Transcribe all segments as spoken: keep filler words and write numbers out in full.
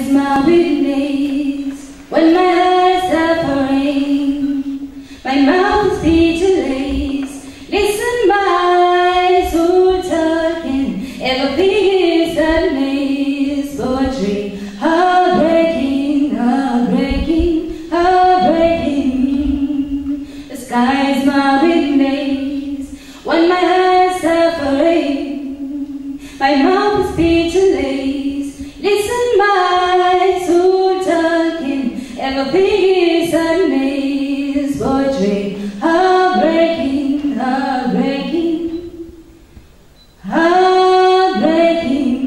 is my witness when my eyes are suffering, my mouth is speechless. Listen, my soul talking, everything is sadness, poetry, heartbreaking, heartbreaking, heartbreaking. The sky is my witness when my eyes are suffering, my mouth is speechless. Listen, my soul talking, everything is sadness, poetry, heartbreaking, heartbreaking, heartbreaking.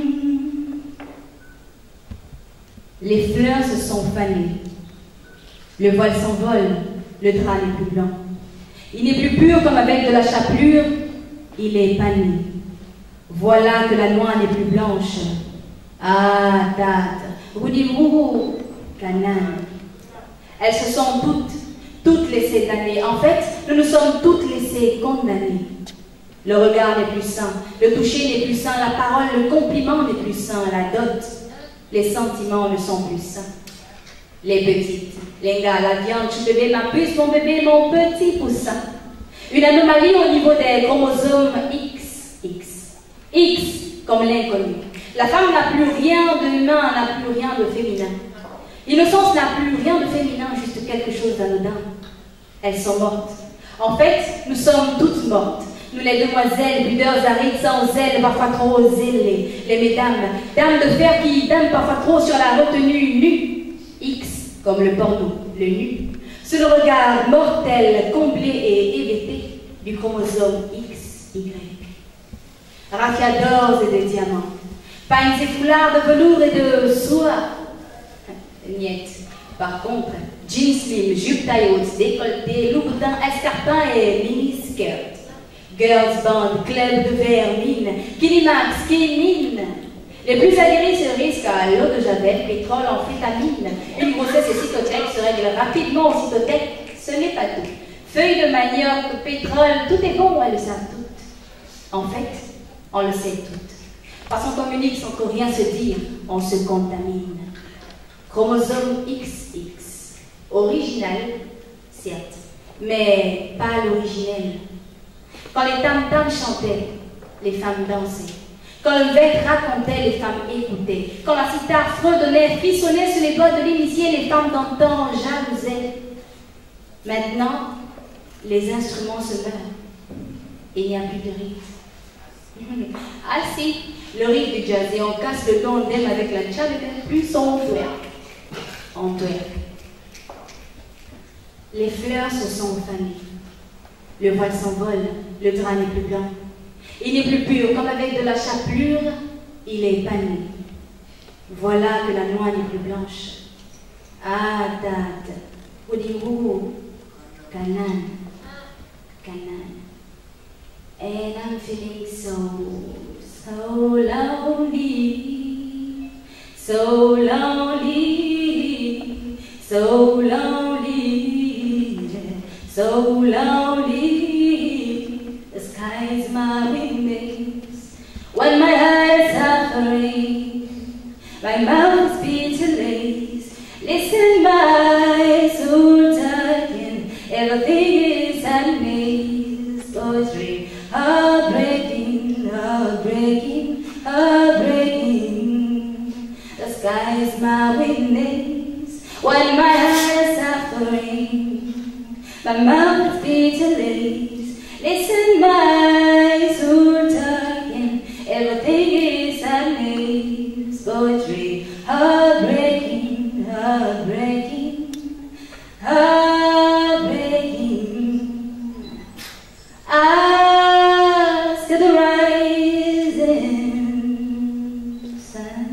Les fleurs se sont fanées, le voile s'envole, le drap n'est plus blanc. Il n'est plus pur comme avec de la chapelure, il est pané. Voilà que la noix n'est plus blanche. Ah, date, Roudimou, Canaan. Elles se sont toutes, toutes laissées damnées. En fait, nous nous sommes toutes laissées condamnées. Le regard n'est plus sain, le toucher n'est plus sain, la parole, le compliment n'est plus sain, la dot, les sentiments ne sont plus sains. Les petites, les gars, la viande, je bébé, ma puce, mon bébé, mon petit poussin. Une anomalie au niveau des chromosomes X, X. X comme l'inconnu. La femme n'a plus rien de humain, n'a plus rien de féminin. L'innocence n'a plus rien de féminin, juste quelque chose d'anodin. Elles sont mortes. En fait, nous sommes toutes mortes. Nous les demoiselles, budeurs arides, sans zèle, parfois trop zélées. Les mesdames, dames de fer qui dament parfois trop sur la retenue nue. X comme le porno, le nu. Sous le regard mortel, comblé et hébété du chromosome X Y. Raffia d'or et de diamants, pagnes et foulards de velours et de soie. Niet. Par contre, jeans slim, jupe taille haute, décolleté, louboutin, escarpin et mini-skirt. Girls band, club de vermine, Kinimax, Kinine. Les plus aguerris se risquent à l'eau de javel, pétrole, amphétamine. Une grossesse et cytothèque se règle rapidement en cytothèque, ce n'est pas tout. Feuilles de manioc, pétrole, tout est bon, elles le savent toutes. En fait, on le sait toutes. Parce qu'on communique sans que rien se dire, on se contamine. Chromosome X X. Original, certes, mais pas l'originel. Quand les tam-tams chantaient, les femmes dansaient. Quand le bec racontait, les femmes écoutaient. Quand la sitar fredonnait, frissonnait sur les doigts de l'initié, les femmes d'antan jalousaient. Maintenant, les instruments se meurent. Et il n'y a plus de rythme. Ah si, le rythme du jazz, et on casse le don d'aime avec la tchad, plus on twerk. On twerk. Les fleurs se sont fanées. Le voile s'envole, le drap n'est plus blanc. Il n'est plus pur, comme avec de la chapelure, il est pané. Voilà que la noix n'est plus blanche. Ah, date, Oudimou, Canaan, Canaan. And I'm feeling so, so lonely, so lonely, so lonely, so lonely. The sky is my witness when my eyes are suffering, my mouth is speechless. Listen, my soul talking, everything is sadness, poetry, heartbreaking, heartbreaking, heartbreaking. The sky is my witness when my eyes are suffering, my mouth is speechless. Listen, my soul talking, everything is sadness, poetry, heartbreaking, heartbreaking, heartbreaking. Ask the rising sun.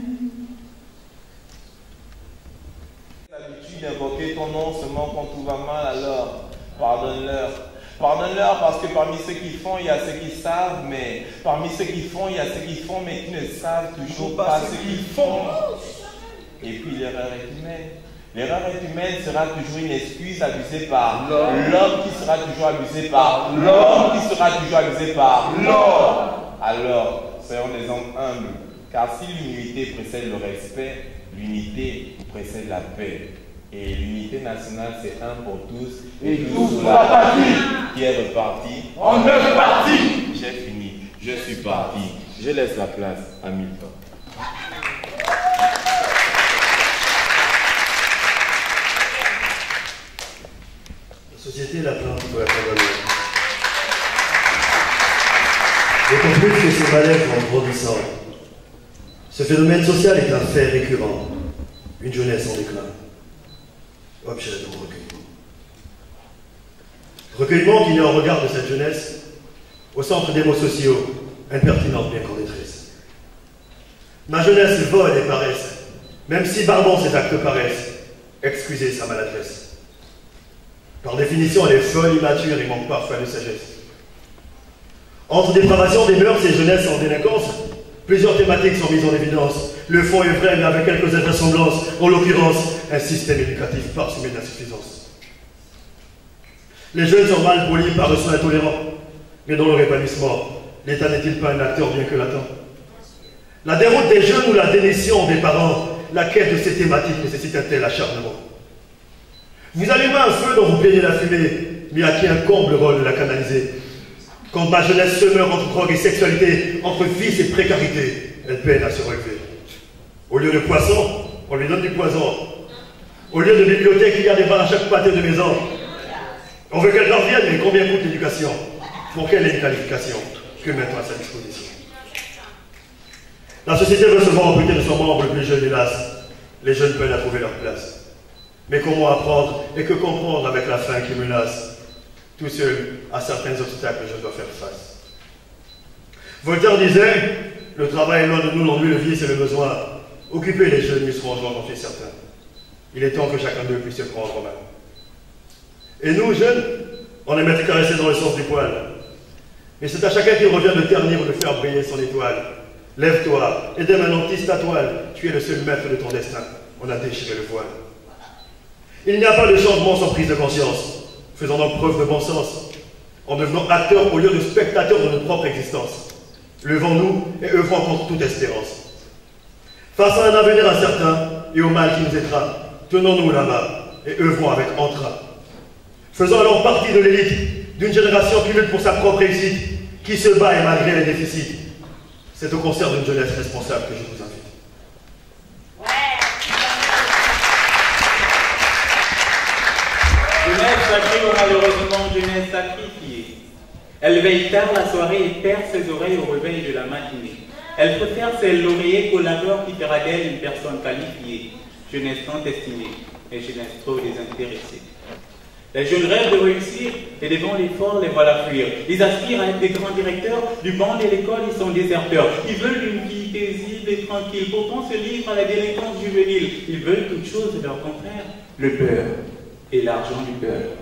L'habitude d'invoquer ton nom seulement quand tout va mal, alors pardonne-leur. Pardonne-leur parce que parmi ceux qui font, il y a ceux qui savent, mais parmi ceux qui font, il y a ceux qui font, mais qui ne savent toujours pas ce qu'ils font. Et puis l'erreur est humaine. L'erreur est humaine sera toujours une excuse abusée par l'homme qui sera toujours abusé par l'homme qui sera toujours abusé par l'homme. Alors, soyons des hommes humbles, car si l'humilité précède le respect, l'unité précède la paix. Et l'unité nationale, c'est un pour tous et tous pour la patrie. Qui est reparti en neuf parties. J'ai fini, je suis parti. Je laisse la place à Milton. La société la plainte pour la condamner. D'autant plus que ces malaises vont grandissant. Ce phénomène social est un fait récurrent. Une jeunesse en déclin. Objet de mon recueillement. Recueillement qui met en regard de cette jeunesse, au centre des mots sociaux, impertinente bien qu'en détresse. Ma jeunesse vole et paresse, même si barbant ses actes paraissent, excusez sa maladresse. Par définition, elle est folle, immature et manque parfois de sagesse. Entre dépravation des mœurs et jeunesse en délinquance, plusieurs thématiques sont mises en évidence. Le fond est vrai, mais avec quelques invraisemblances, en l'occurrence, un système éducatif parsemé d'insuffisance. Les jeunes sont mal polis par le soin intolérant, mais dans leur épanouissement, l'État n'est-il pas un acteur bien que latent? La déroute des jeunes ou la démission des parents, la quête de ces thématiques nécessite un tel acharnement? Vous allumez un feu dont vous plaignez la fumée, mais à qui incombe le rôle de la canaliser? Quand ma jeunesse se meurt entre drogue et sexualité, entre vice et précarité, elle peine à se relever. Au lieu de poisson, on lui donne du poison. Au lieu de bibliothèque, il y a des bars à chaque pâté de maison. On veut qu'elle leur vienne, mais combien coûte l'éducation? Pour quelle est une qualification que mettons à sa disposition? La société veut se voir amputer de son membre le plus jeune, hélas. Les jeunes peinent à trouver leur place. Mais comment apprendre et que comprendre avec la faim qui menace? Tout seul, à certains obstacles, je dois faire face. Voltaire disait, le travail est loin de nous, l'ennui, le vice et le besoin. Occupez les jeunes, ils seront en joie, j'en suis certain. Il est temps que chacun d'eux puisse se prendre en main. Et nous, jeunes, on aime être caressés dans le sens du poil. Mais c'est à chacun qu'il revient de ternir ou de faire briller son étoile. Lève-toi, et dès maintenant tisse ta toile. Tu es le seul maître de ton destin. On a déchiré le voile. Il n'y a pas de changement sans prise de conscience. Faisons donc preuve de bon sens, en devenant acteurs au lieu de spectateurs de notre propre existence. Levons-nous et œuvrons contre toute espérance. Face à un avenir incertain et au mal qui nous étreint, tenons-nous la main et œuvrons avec entrain. Faisons alors partie de l'élite, d'une génération qui lutte pour sa propre réussite, qui se bat et malgré les déficits. C'est au concert d'une jeunesse responsable que je vous invite. Jeunesse sacrée ou malheureusement jeunesse sacrifiée. Elle veille tard la soirée et perd ses oreilles au réveil de la matinée. Elle préfère ses lauriers qu'au labeur qui fera d'elle une personne qualifiée. Jeunesse tant estimée et jeunesse trop désintéressée. Les jeunes rêvent de réussir et devant l'effort les voilà fuir. Ils aspirent à être des grands directeurs, du banc de l'école ils sont déserteurs. Ils veulent une vie paisible et tranquille, pourtant se livrent à la délinquance juvénile. Ils veulent toute chose de leur contraire, le beurre et l'argent du beurre.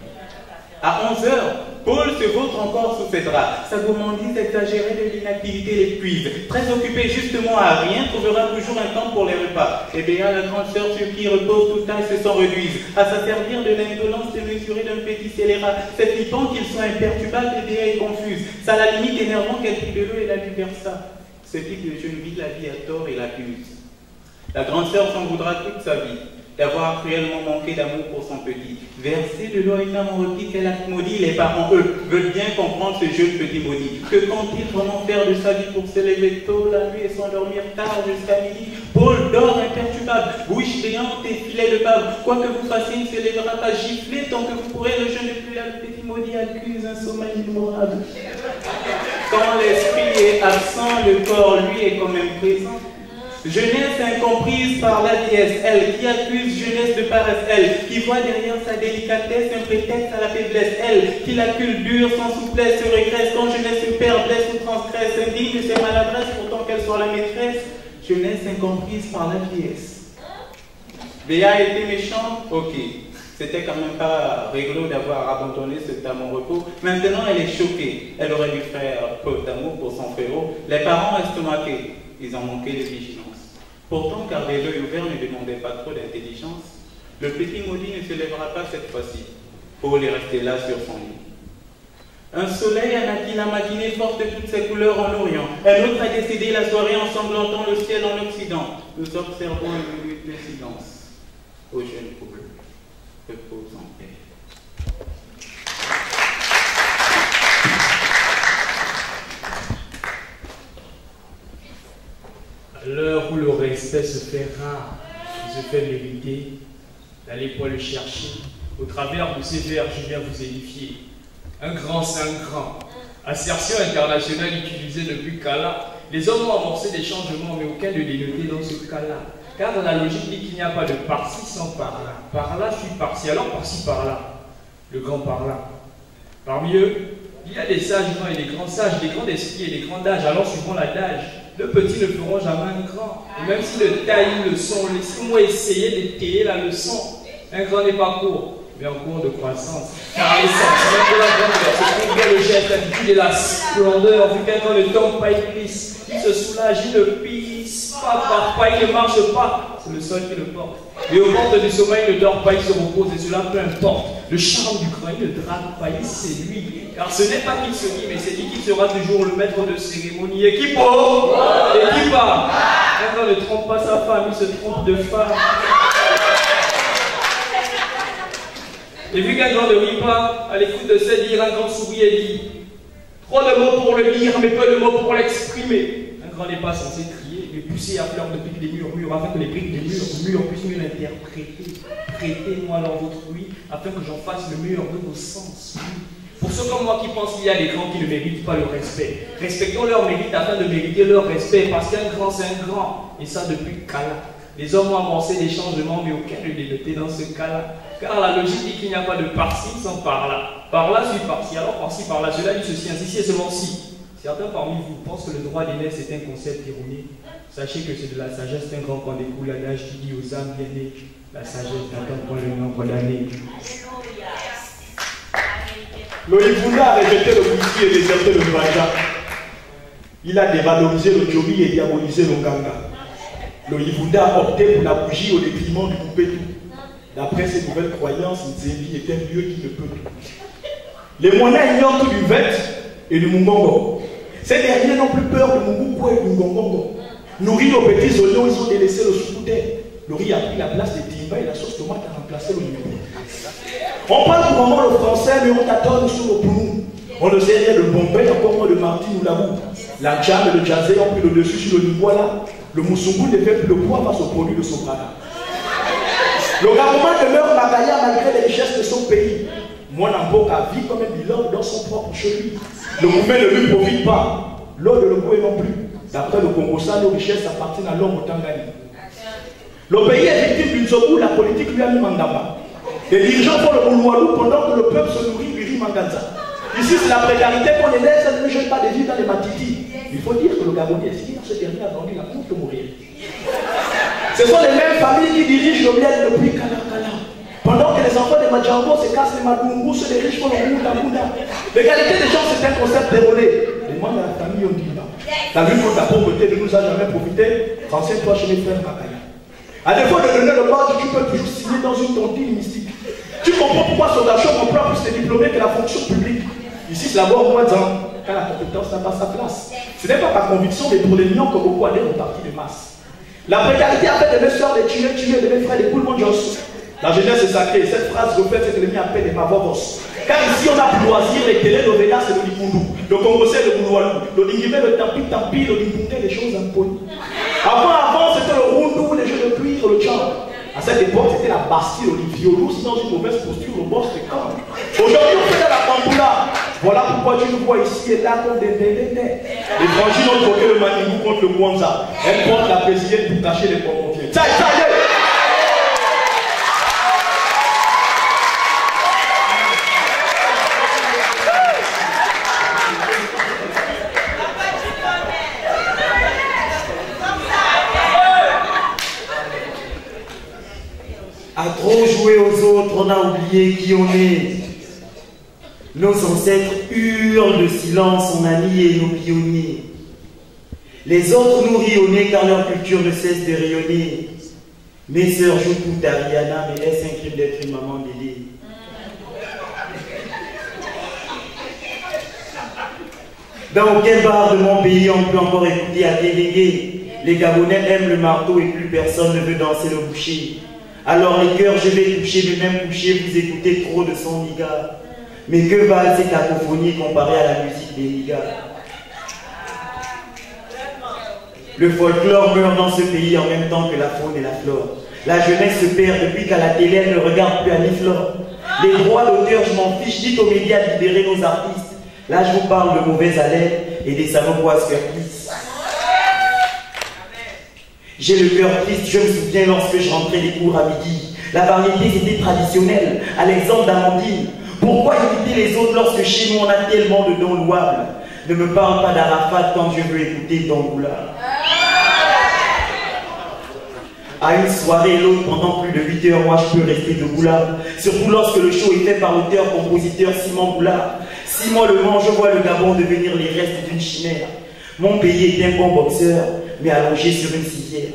À onze heures, Paul se vautre encore sous ses draps. Sa gourmandise exagérée de l'inactivité l'épuise. Très occupé justement à rien, trouvera toujours un temps pour les repas. Et bien la grande sœur sur qui repose toute taille se s'en réduise. À s'asservir de l'indolence démesurée d'un petit scélérat. C'est flippant qu'ils soient imperturbables et confus. Ça la limite énervant qu'elle prit de l'eau et la lui versa. Ce type de jeune vie la vie à tort et l'accuse. La grande sœur s'en voudra toute sa vie d'avoir cruellement manqué d'amour pour son petit. Verser de l'eau à une âme en repli qu'elle a maudit, les parents, eux, veulent bien comprendre ce jeune petit maudit. Que compte-t-il vraiment faire de sa vie pour se lever tôt la nuit et s'endormir tard jusqu'à midi? Paul dort imperturbable, bouche béante et filet de bave. Quoi que vous fassiez, il ne se lèvera pas gifler tant que vous pourrez. Le jeune plus là, le petit maudit accuse un sommeil immémorable. Quand l'esprit est absent, le corps, lui, est quand même présent. Jeunesse incomprise par la vieillesse, elle, qui accuse jeunesse de paresse, elle, qui voit derrière sa délicatesse un prétexte à la faiblesse, elle, qui la culture sans souplesse se régresse, quand jeunesse se perd, blesse ou transgresse, indigne de ses maladresses, pourtant qu'elle soit la maîtresse, jeunesse incomprise par la vieillesse. Béa était méchante, ok, c'était quand même pas rigolo d'avoir abandonné cet amour repos, maintenant elle est choquée, elle aurait dû faire preuve d'amour pour son frérot, les parents estomaqués, ils ont manqué de vigilance. Pourtant, garder l'œil ouvert ne demandait pas trop d'intelligence. Le petit maudit ne se lèvera pas cette fois-ci. Paul est resté là sur son lit. Un soleil a naquit la matinée porte toutes ses couleurs en Orient. Un autre a décédé la soirée ensanglantant le ciel en Occident. Nous observons une minute de silence. Au jeune couple, repose en paix. À l'heure où le respect se fait rare, il se fait mériter, n'allez point le chercher. Au travers de ces vers, je viens vous édifier. Un grand, c'est un grand. Assertion internationale utilisée depuis Kala. Les hommes ont amorcé des changements, mais aucun ne dénoté dans ce cas-là. Car dans la logique dit qu'il n'y a pas de par-ci sans par-là. Par-là suit par-ci, alors par-ci, par-là. Le grand par-là. Parmi eux, il y a des sages grands et des grands sages, des grands d'esprit et des grands d'âge. Alors suivant l'adage, le petit ne feront jamais un grand. Et même si le taille le son, laissez-moi essayer d'étayer la leçon. Un grand n'est pas court, mais en cours de croissance. Car l'essence, même pour la grandeur, c'est pour bien le geste, l'attitude et la splendeur. Vu qu'un grand ne tombe pas, il glisse. Il se soulage, il ne pisse pas, par pas, il ne marche pas. C'est le sol qui le porte. Et au bord du sommeil, il ne dort pas, il se repose, et cela peu importe. Le charme du grand, il ne drague pas, il séduit. Car ce n'est pas qu'il se dit, mais c'est lui qui sera toujours le maître de cérémonie. Et qui pour Et qui part Un grand ne trompe pas sa femme, il se trompe de femme. Et vu qu'un grand ne rit pas, à l'écoute de ses dires, un grand sourit et dit trop de mots pour le dire, mais peu de mots pour l'exprimer. Un grand n'est pas censé crier, mais pousser à fleur de briques des murmures, afin que les briques des murs, murs puissent mieux l'interpréter. Prêtez-moi alors votre oui, afin que j'en fasse le meilleur de vos sens. Pour ceux comme moi qui pensent qu'il y a des grands qui ne méritent pas le respect, respectons leur mérite afin de mériter leur respect, parce qu'un grand c'est un grand, et ça depuis Kala. Les hommes ont amorcé des changements, mais aucun ne les notait dans ce cas-là. Car la logique dit qu'il n'y a pas de par-ci sans par-là. Par-là suit par-ci, alors par-ci, par-là. Cela dit ceci, ainsi, et seulement si. Certains parmi vous pensent que le droit d'aînesse est un concept erroné. Sachez que c'est de la sagesse d'un grand qu'en découle l'adage qui dit aux âmes bien-nées. La sagesse n'attend point le nombre d'années. L'Olivunda a rejeté le whisky et déserté le Baja. Il a dévalorisé le Djobi et diabolisé le Ganga. L'Olivunda a opté pour la bougie au détriment du Coupetou. D'après ses nouvelles croyances, Nzembi est un lieu qui ne peut tout. Les moines ignorent tout du Vet et du Mungongo. Ces derniers n'ont plus peur de Munguko et du Mungongo. Nourris aux petits oignons, ils ont délaissé le soukouté. Le riz a pris la place des timba et la sauce tomate a remplacé le numéro. On parle couramment le français, mais on tâtonne sur le pounou. On ne sait rien de Bombay, encore moins de Martine ou Labou. La jam et le jazzé ont pris le dessus sur le Nibola. Le Moussoungou ne fait plus le poids face aux produits de Soprana. Le Garouman demeure Magaya malgré les richesses de son pays. Moi, Namboka vit comme un bilan dans son propre chez lui. Le mouvement ne lui profite pas. L'eau de l'Ogoué non plus. D'après le Congo-Sa, nos richesses appartiennent à l'homme au Tangani. Le pays est victime d'une zone où la politique lui a mis Mandamba. Les dirigeants font le Mouloualou pendant que le peuple se nourrit du riz Manganza. Ici, c'est la précarité qu'on les laisse, ça ne gêne pas de vivre dans les Matiti. Il faut dire que le Gabonais est si ce dernier a vendu la honte de mourir. Ce sont les mêmes familles qui dirigent le miel depuis Kalakala. Pendant que les enfants des Madjango se cassent les Madungu, ceux des riches font le Mouda Mouda. L'égalité des gens, c'est un concept erroné. Les membres de la famille ont dit pas. La lutte contre la pauvreté ne nous a jamais profité. Renseigne-toi chez les frères Makaya. À défaut de donner le mode, tu peux toujours signer dans une tontine mystique. Tu comprends pourquoi Sodachon emploie plus de diplômés que la fonction publique. Ici, c'est d'abord moins d'un, car la compétence n'a pas sa place. Ce n'est pas par conviction, mais pour les millions que beaucoup adhèrent au parti de masse. La précarité a fait de mes soeurs des tués, tués, de mes frères des poules mondiaux. La jeunesse est sacrée. Cette phrase reflète ce que l'ennemi appelle des mavovos. Car ici, on a pour loisir les télé-novelas et le Lipundu. Le Congo, c'est le Bouloualou. Le Lingimé, le Tampi, Tampi, le Lipundu, les choses impolies. Avant, avant, c'était le Rundu, les jeux de cuir, le Tchang. À cette époque, c'était la Bastille, le Violou, dans une mauvaise posture, le boss de camp. Aujourd'hui, on fait de la Kamboula. Voilà pourquoi tu nous vois ici et là comme des nénénés. Les franchis ont troqué le Maningou contre le Mwanza. Elles portent la brésilienne pour cacher les pompiers. Ça y est! À trop jouer aux autres, on a oublié qui on est. Nos ancêtres hurlent de silence, on a nié nos pionniers. Les autres nous rient au nez car leur culture ne cesse de rayonner. Mes sœurs jouent tout à Rihanna, mais est-ce un crime d'être une maman d'aider? Dans aucun bar de mon pays on peut encore écouter à Télégué. Les Gabonais aiment le marteau et plus personne ne veut danser le boucher. Alors les cœurs je vais toucher, mais même coucher, vous écoutez trop de son niga. Mais que valent ces cacophonies comparées à la musique des nigas? Le folklore meurt dans ce pays en même temps que la faune et la flore. La jeunesse se perd depuis qu'à la télé elle ne regarde plus Annie-Flore. Les droits d'auteur, je m'en fiche, dites aux médias de libérer nos artistes. Là, je vous parle de mauvaise haleine et des salauds poisses curtis. J'ai le cœur triste, je me souviens lorsque je rentrais des cours à midi. La variété c'était traditionnelle, à l'exemple d'Amandine. Pourquoi imiter les autres lorsque chez nous on a tellement de dons louables? Ne me parle pas d'Arafat quand je veux écouter Don Boula. À une soirée et l'autre, pendant plus de huit heures, moi je peux rester debout là. Surtout lorsque le show est fait par l'auteur-compositeur Simon Boulard. Simon Le Mans, je vois le Gabon devenir les restes d'une chimère. Mon pays est un bon boxeur, mais allongé sur une civière.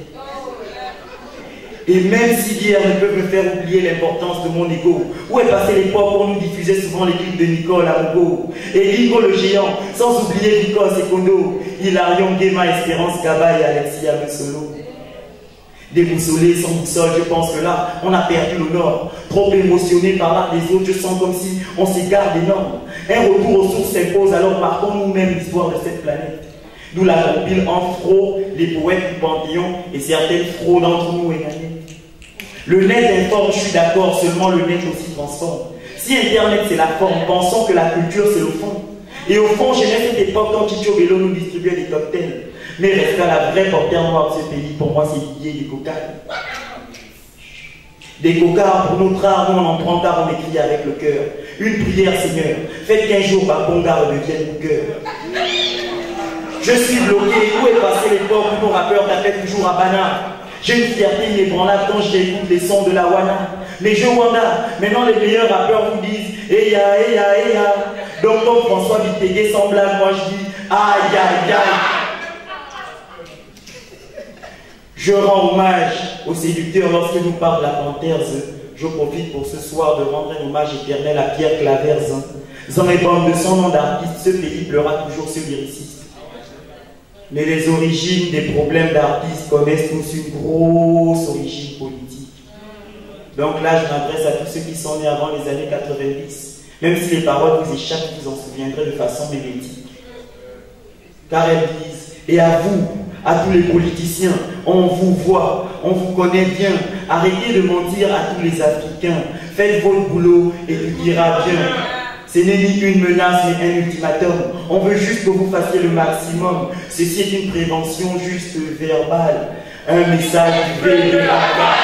Et même si hier ne peuvent me faire oublier l'importance de mon ego, où est passé l'époque où on nous diffusait souvent les clips de Nicole Arugo, et Lingo le géant, sans oublier Nikos et Kondo, Hilarion, Guéma, Espérance, Kaba et Alexis Abesolo. Déboussolé, sans boussole, je pense que là, on a perdu le nord. Trop émotionné par l'art des autres, je sens comme si on s'égare des normes. Un retour aux sources s'impose, alors marquons nous-mêmes l'histoire de cette planète. Nous la compile en fro, les poètes du Panthéon et certaines fraudes d'entre nous émanées. Le net informe, je suis d'accord, seulement le net aussi transforme. Si Internet c'est la forme, pensons que la culture c'est le fond. Et au fond, j'aimais cette époque quand Chicho Bello nous distribuait des cocktails. Mais resta la vraie portée noire de ce pays, pour moi c'est Didier des cocards. Des cocards pour notre art, nous on en prend car on écrit avec le cœur. Une prière Seigneur, faites qu'un jour ma bongarde devienne mon cœur. Je suis bloqué, où est passé l'époque où nos rappeurs tapaient toujours à Bana? J'ai une fierté inébranlable quand j'écoute les sons de la Wana. Mais je Wanda, maintenant les meilleurs rappeurs vous disent Eya, Eya, Eya. Donc comme François Bittégué semblable, moi je dis aïe, aïe, aïe. Je rends hommage aux séducteurs lorsque nous parle la panthère. Je profite pour ce soir de rendre un hommage éternel à Pierre Claverze. Zan et bande de son nom d'artiste, ce pays pleura toujours ce lyriciste. Mais les origines des problèmes d'artistes connaissent tous une grosse origine politique. Donc là, je m'adresse à tous ceux qui sont nés avant les années quatre-vingt-dix. Même si les paroles vous échappent, vous en souviendrez de façon mémétique. Car elles disent, et à vous, à tous les politiciens, on vous voit, on vous connaît bien. Arrêtez de mentir à tous les Africains. Faites votre boulot et tout ira bien. Ce n'est ni une menace mais un ultimatum. On veut juste que vous fassiez le maximum. Ceci est une prévention juste verbale. Un message privé de la part.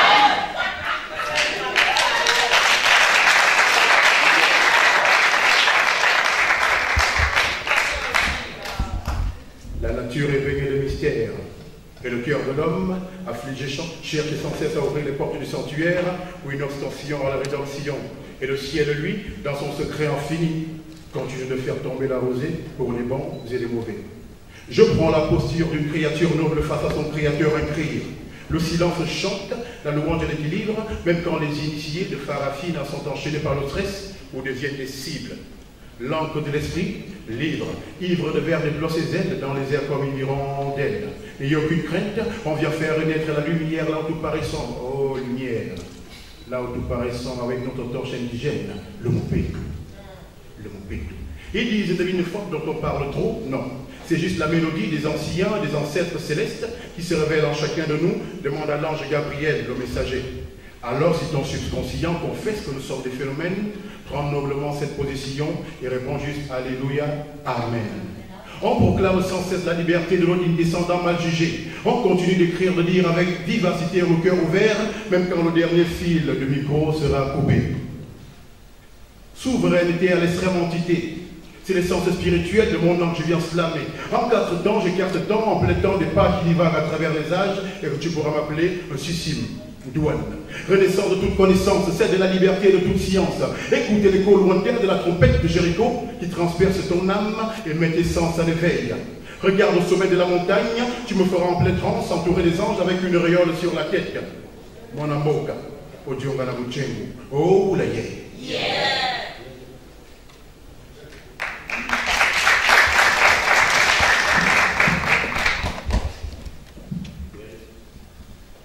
La nature est baignée de mystère. Et le cœur de l'homme, affligé, cherche sans cesse à ouvrir les portes du sanctuaire ou une ostension à la rédemption. Et le ciel, lui, dans son secret infini, continue de faire tomber la rosée pour les bons et les mauvais. Je prends la posture d'une créature noble face à son créateur incréé. Le silence chante, la louange de l'équilibre, même quand les initiés de Farafina sont enchaînés par le stress ou deviennent des cibles. L'encre de l'esprit, libre, ivre de verre déploie ses ailes dans les airs comme une hirondelle. N'ayez aucune crainte, on vient faire renaître la lumière là où tout paraît sombre. Oh, lumière, là où tout paraît sombre avec notre torche indigène, le Mopétou. Le Mopétou. Ils disent de une forme dont on parle trop, non. C'est juste la mélodie des anciens, des ancêtres célestes qui se révèle en chacun de nous, demande à l'ange Gabriel, le messager. Alors, si ton subconscient confesse que nous sommes des phénomènes, prends noblement cette position et réponds juste Alléluia, Amen. On proclame sans cesse la liberté de nos descendants mal jugés. On continue d'écrire, de dire avec vivacité et au cœur ouvert, même quand le dernier fil de micro sera coupé. Souveraineté à l'extrême entité. C'est l'essence spirituelle de mon âme que je viens slammer. En quatre temps, j'écarte temps, en plein temps, des pas qui divaguent à travers les âges, et que tu pourras m'appeler un sissime. Douane. Renaissance de toute connaissance, celle de la liberté et de toute science. Écoutez l'écho lointain de la trompette de Jéricho qui transperce ton âme et met tes sens à l'éveil. Regarde au sommet de la montagne, tu me feras en pleine transe, entouré des anges avec une auréole sur la tête. Mon amboka, Odiongana Muchengu, oh la yeah.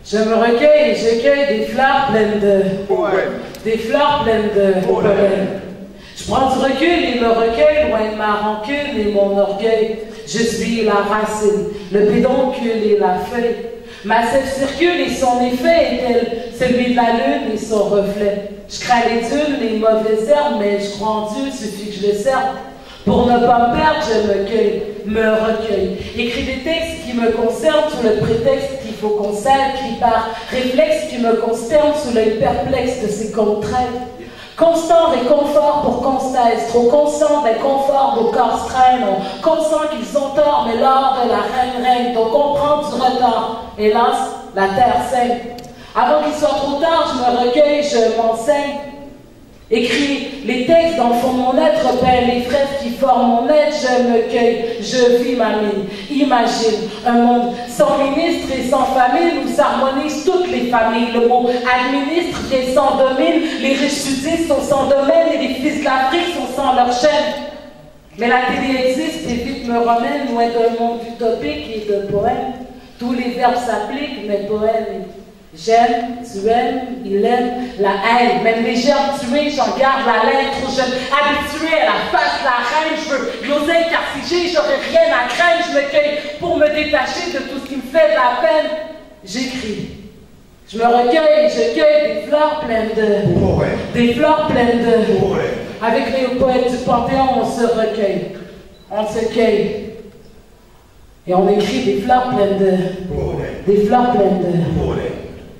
Je me recueille et je cueille des fleurs pleines de Poème. Des fleurs pleines de pollen. Je prends du recul et me recueille loin de ma rancune et mon orgueil. Je suis la racine, le pédoncule et la feuille. Ma sève circule et son effet est tel celui de la lune et son reflet. Je crains les dunes, les mauvaises herbes, mais je crois en Dieu, suffit que je le serve. Pour ne pas me perdre, je me cueille, me recueille. Écris des textes qui me concernent sous le prétexte qu'il faut qu'on s'aide, écrit par réflexe qui me consterne sous l'œil perplexe de ces contraintes. Constant réconfort pour Constance, trop conscient d'inconfort, nos corps se traînent, on consent qu'ils ont tort, mais l'or de la reine règne, donc on prend du retard. Hélas, la terre saigne. Avant qu'il soit trop tard, je me recueille, je m'enseigne. Écris les textes dans le fond de mon être, peins les fraises qui forment mon être, je me cueille, je vis ma mine. Imagine un monde sans ministre et sans famine où s'harmonisent toutes les familles. Le mot administre vient sans domine, les riches sudistes sont sans domaine et les fils de l'Afrique sont sans leur chaîne. Mais la télé existe et vite me ramène loin d'un monde utopique et de poèmes. Tous les verbes s'appliquent, mais poèmes. J'aime, tu aimes, il aime, la haine. Même les germes tués, j'en garde la laine. Trop jeune, habitué à la face de la reine. Je veux gloser car si j'ai, j'aurais rien à craindre. Je me cueille pour me détacher de tout ce qui me fait de la peine. J'écris. Je me recueille, je cueille des fleurs pleines de... Poème. Des fleurs pleines de... Poème. Avec les poètes du Panthéon, on se recueille. On se cueille. Et on écrit des fleurs pleines de... Poème. Des fleurs pleines de... Poème.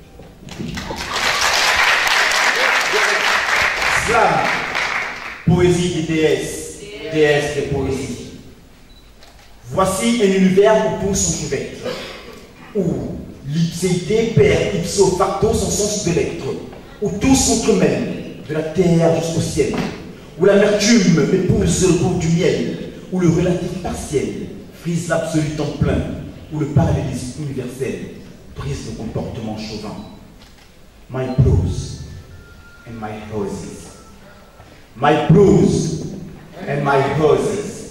Slam, poésie des déesses, déesses des poésies. Voici un univers où pousse son chevêtre, où l'ipséité perd ipso facto son sens de l'être, où tout s'entremêle, de la terre jusqu'au ciel, où l'amertume épouse le goût du miel, où le relatif partiel frise l'absolu temps plein, où le parallélisme universel brise le comportement chauvin. My blues and my roses. My blues and my roses.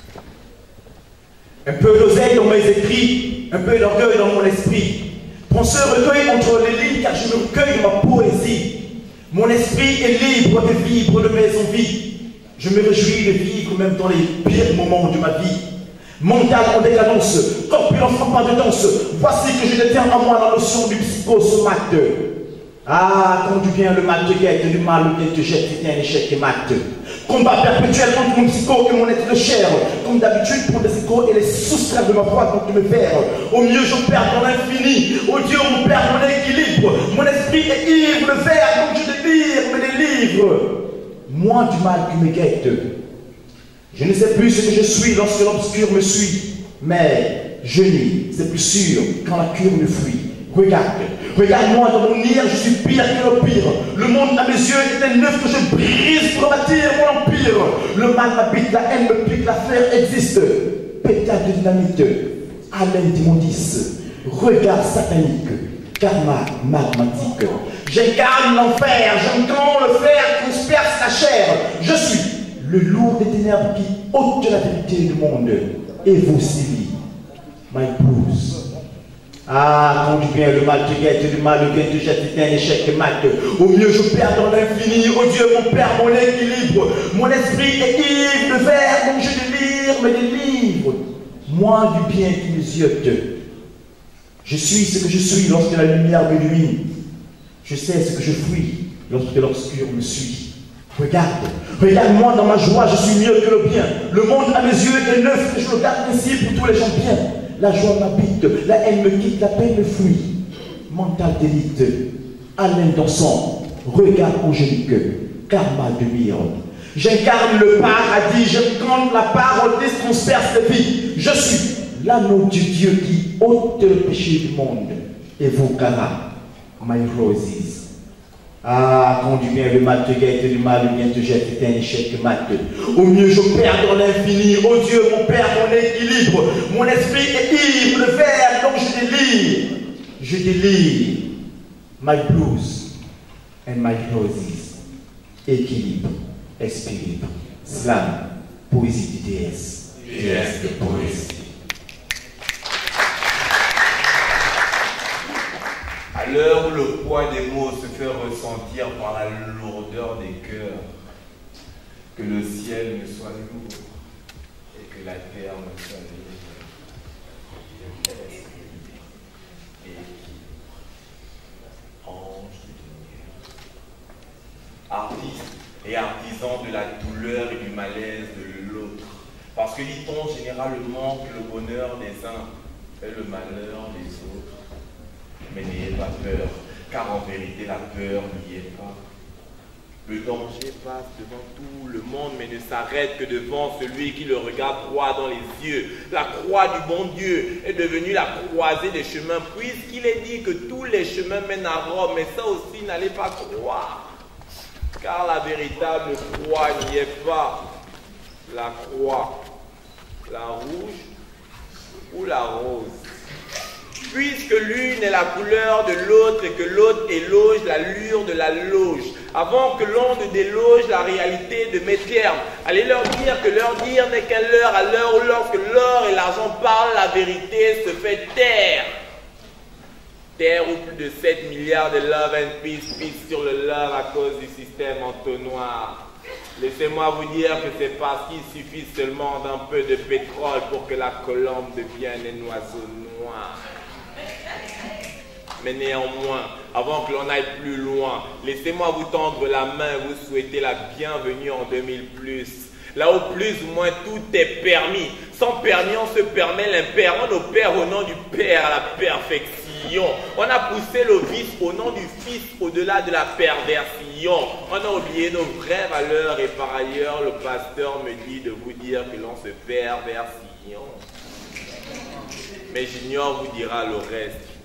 Un peu d'oseille dans mes écrits, un peu d'orgueil dans mon esprit. Prends ce recueil entre les lignes car je me recueille ma poésie. Mon esprit est libre de vivre de mes envies. Je me réjouis de vivre même dans les pires moments de ma vie. Mental en décadence, corpulence en pas de danse. Voici que je détiens à moi la notion du psychosomate. Ah, quand tu viens le mal te guette, du mal ou bien te jette, c'est un échec et mat. Combat perpétuel contre mon psycho et mon être de chair. Comme d'habitude, pour des échos et les soustraire de ma foi contre mes vers. Au mieux, je perds dans l'infini. Au Dieu, on perd mon équilibre. Mon esprit est ivre, le verre, donc je délire, me délivre. Moins du mal qui me guette. Je ne sais plus ce que je suis lorsque l'obscur me suit. Mais je nie, c'est plus sûr, quand la cure me fuit. Regarde, regarde-moi dans mon nid, je suis pire que le pire. Le monde à mes yeux est un œuf que je brise pour bâtir mon empire. Le mal m'habite, la haine me pique, l'affaire existe. Pétale de dynamite, haleine d'immondice, regard satanique, karma marmatique. J'incarne l'enfer, j'entends le fer qui transperce la chair. Je suis le lourd des ténèbres qui ôte la vérité du monde. Et vous, Sylvie, my blues. Ah, quand tu viens, le mal te guette, le mal le guette, te jette, c'est un échec et mat. Au mieux, je perds dans l'infini. Oh Dieu, mon père, mon équilibre. Mon esprit est ivre de verre, donc je délire, me délivre. Moins du bien qui me ziote. Je suis ce que je suis lorsque la lumière m'illumine. Je sais ce que je fuis lorsque l'obscur me suit. Regarde, regarde-moi dans ma joie, je suis mieux que le bien. Le monde à mes yeux est neuf et je le garde ainsi pour tous les gens bien. La joie m'habite, la haine me quitte, la paix me fuit. Mental d'élite, haleine d'encens, regard angélique, karma de mire. J'incarne le paradis, je prends la parole des transperce de vie. Je suis l'anneau du Dieu qui ôte le péché du monde. Et vous, Kara, my roses. Ah, quand du bien le mal te guette, du mal le bien te jette, c'est un échec mat. Au mieux je perds dans l'infini, oh Dieu, mon père, mon équilibre. Mon esprit est ivre, le verre, donc je délire. Je délire. My blues and my roses. Équilibre, esprit libre. Slam, poésie de déesse. Déesse de poésie. dont le poids des mots se fait ressentir par la lourdeur des cœurs. Que le ciel me soit lourd et que la terre me soit légère. Ange de lumière. Artiste et artisan de la douleur et du malaise de l'autre. Parce que dit-on généralement que le bonheur des uns est le malheur des autres. Mais n'ayez pas peur, car en vérité la peur n'y est pas. Le danger passe devant tout le monde, mais ne s'arrête que devant celui qui le regarde droit dans les yeux. La croix du bon Dieu est devenue la croisée des chemins, puisqu'il est dit que tous les chemins mènent à Rome, mais ça aussi n'allez pas croire. Car la véritable croix n'y est pas. La croix, la rouge ou la rose. Puisque l'une est la couleur de l'autre et que l'autre éloge l'allure de la loge. Avant que l'on ne déloge la réalité de mes termes, allez leur dire que leur dire n'est qu'un leurre à l'heure où lorsque l'or et l'argent parlent, la vérité se fait taire. Terre où plus de sept milliards de love and peace pissent sur le love à cause du système entonnoir. Laissez-moi vous dire que c'est parce qu'il suffit seulement d'un peu de pétrole pour que la colombe devienne un oiseau noir. Mais néanmoins, avant que l'on aille plus loin, laissez-moi vous tendre la main et vous souhaiter la bienvenue en deux mille plus. Là où plus ou moins tout est permis. Sans permis, on se permet l'impair. On opère au nom du Père à la perfection. On a poussé le vice au nom du Fils au-delà de la perversion. On a oublié nos vraies valeurs et par ailleurs, le pasteur me dit de vous dire que l'on se perversion. Mais j'ignore vous dira le reste.